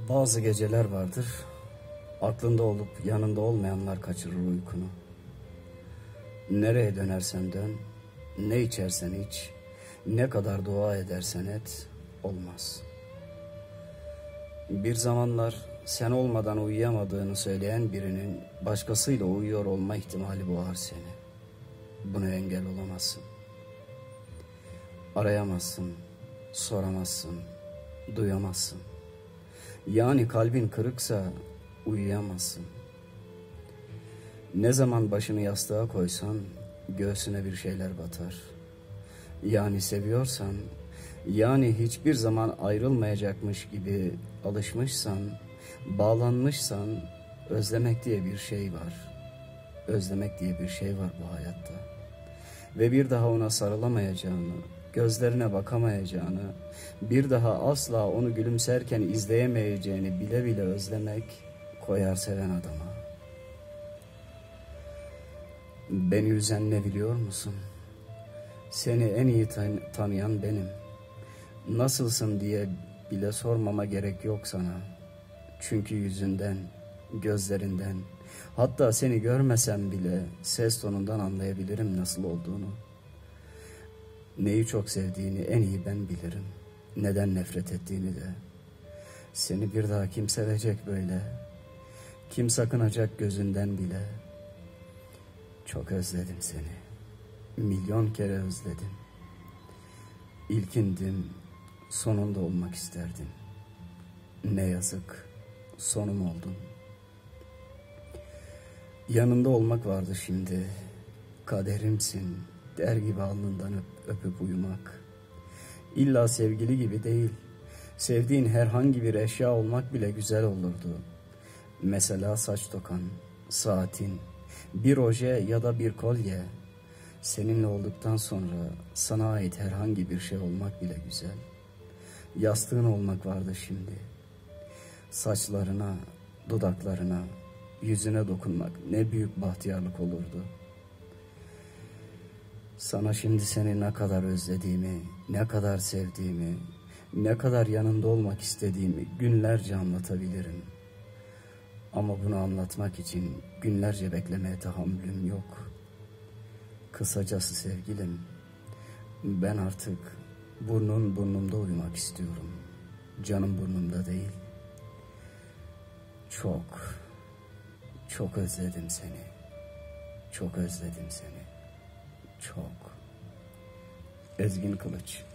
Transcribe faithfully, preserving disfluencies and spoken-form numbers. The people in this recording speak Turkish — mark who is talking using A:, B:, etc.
A: Bazı geceler vardır, aklında olup yanında olmayanlar kaçırır uykunu. Nereye dönersen dön, ne içersen iç, ne kadar dua edersen et, olmaz. Bir zamanlar sen olmadan uyuyamadığını söyleyen birinin başkasıyla uyuyor olma ihtimali boğar seni. Buna engel olamazsın. Arayamazsın, soramazsın, duyamazsın. Yani kalbin kırıksa uyuyamazsın. Ne zaman başını yastığa koysan göğsüne bir şeyler batar. Yani seviyorsan, yani hiçbir zaman ayrılmayacakmış gibi alışmışsan, bağlanmışsan özlemek diye bir şey var. Özlemek diye bir şey var bu hayatta. Ve bir daha ona sarılamayacağını, gözlerine bakamayacağını, bir daha asla onu gülümserken izleyemeyeceğini bile bile özlemek koyar seven adama. Beni üzen ne biliyor musun? Seni en iyi tan tanıyan benim. Nasılsın diye bile sormama gerek yok sana. Çünkü yüzünden, gözlerinden, hatta seni görmesem bile ses tonundan anlayabilirim nasıl olduğunu. Neyi çok sevdiğini en iyi ben bilirim. Neden nefret ettiğini de. Seni bir daha kim sevecek böyle? Kim sakınacak gözünden bile? Çok özledim seni. Milyon kere özledim. İlkindim, sonunda olmak isterdim. Ne yazık, sonum oldun. Yanında olmak vardı şimdi. Kaderimsin der gibi alnından öp, öpüp uyumak. İlla sevgili gibi değil. Sevdiğin herhangi bir eşya olmak bile güzel olurdu. Mesela saç tokan, saatin, bir oje ya da bir kolye. Seninle olduktan sonra sana ait herhangi bir şey olmak bile güzel. Yastığın olmak vardı şimdi. Saçlarına, dudaklarına, yüzüne dokunmak ne büyük bahtiyarlık olurdu. Sana şimdi seni ne kadar özlediğimi, ne kadar sevdiğimi, ne kadar yanında olmak istediğimi günlerce anlatabilirim. Ama bunu anlatmak için günlerce beklemeye tahammülüm yok. Kısacası sevgilim, ben artık burnun burnumda uyumak istiyorum. Canım burnumda değil. Çok, çok özledim seni. Çok özledim seni. Çok. Ezgin Kılıç.